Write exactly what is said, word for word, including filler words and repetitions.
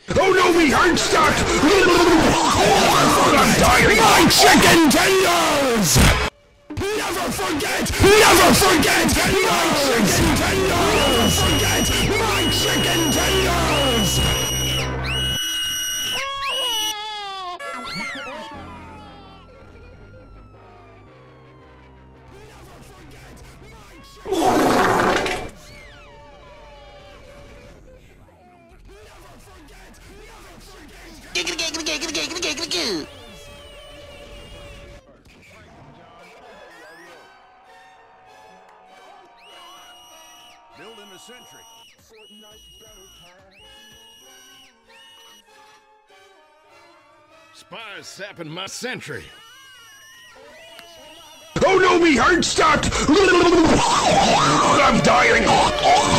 Oh no, me heart stopped! I'm dying! My chicken tenders! Never forget! Never forget! My chicken tenders! Never forget! My chicken tenders! Building a sentry. Spies sapping my sentry. Oh no, me heart stopped! I'm dying!